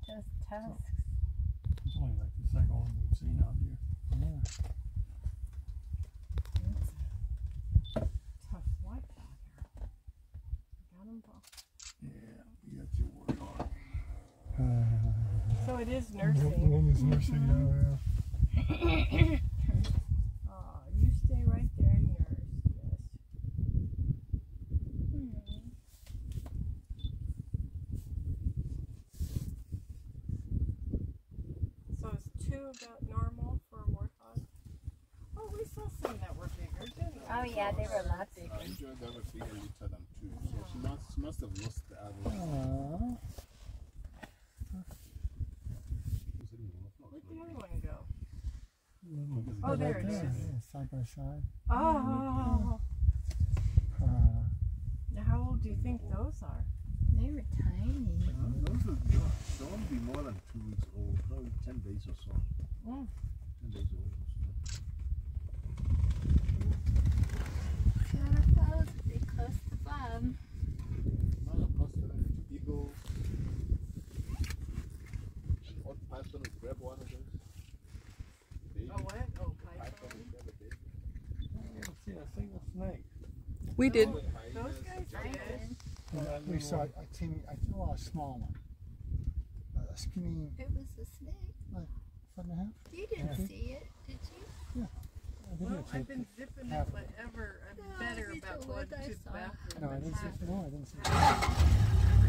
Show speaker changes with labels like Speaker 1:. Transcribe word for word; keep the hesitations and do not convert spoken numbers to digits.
Speaker 1: Just tusks.
Speaker 2: It's only like the second one we've seen out here.
Speaker 3: Yeah.
Speaker 1: Tough life out here. Got them both.
Speaker 2: Yeah, we got your word on it.
Speaker 3: Uh,
Speaker 1: So it is
Speaker 2: The
Speaker 1: nursing.
Speaker 2: one is nursing now, yeah.
Speaker 1: Oh, you stay right there and nurse. Yes. So is two about normal for a warthog? Oh, we saw some that were bigger, didn't we?
Speaker 4: Oh yeah, they were a lot bigger.
Speaker 5: I enjoyed that with bigger litter than two. So she must, she must have lost the other one.
Speaker 3: Aww.
Speaker 1: Where'd the other one go?
Speaker 2: Mm-hmm.
Speaker 1: Oh, there
Speaker 3: Right
Speaker 1: it
Speaker 3: there,
Speaker 1: is.
Speaker 3: yeah, side by side.
Speaker 1: Oh.
Speaker 3: Uh,
Speaker 1: Now, how old do you think those are?
Speaker 4: They were tiny.
Speaker 5: Uh, those are, they won't be more than two weeks old, probably ten days or so.
Speaker 1: Mm.
Speaker 5: ten days old or so.
Speaker 4: Gotta follow to be close to Bob.
Speaker 5: Now the cluster and eagle. An odd python will grab one of those. Baby.
Speaker 1: Oh, what? Oh,
Speaker 5: Python
Speaker 1: python.
Speaker 5: will grab a baby.
Speaker 2: I haven't seen a single snake.
Speaker 6: We did.
Speaker 1: Those
Speaker 5: Hyenas,
Speaker 1: guys
Speaker 4: I
Speaker 1: did.
Speaker 4: did.
Speaker 3: uh, we saw a teeny, a, well, a small one. A skinny
Speaker 4: It was a snake.
Speaker 3: foot and a half.
Speaker 4: You didn't
Speaker 3: Yeah.
Speaker 4: see it, did you?
Speaker 3: I think
Speaker 1: Well,
Speaker 3: it's
Speaker 1: I've
Speaker 3: a-
Speaker 1: been zipping
Speaker 3: half.
Speaker 1: it whatever. I'm
Speaker 4: No,
Speaker 1: better
Speaker 4: these
Speaker 1: about
Speaker 4: are
Speaker 1: going
Speaker 4: what I
Speaker 1: to the
Speaker 4: saw.
Speaker 1: bathroom.
Speaker 3: No, I
Speaker 1: than
Speaker 3: didn't see.
Speaker 1: having
Speaker 3: No, I didn't see.
Speaker 1: it.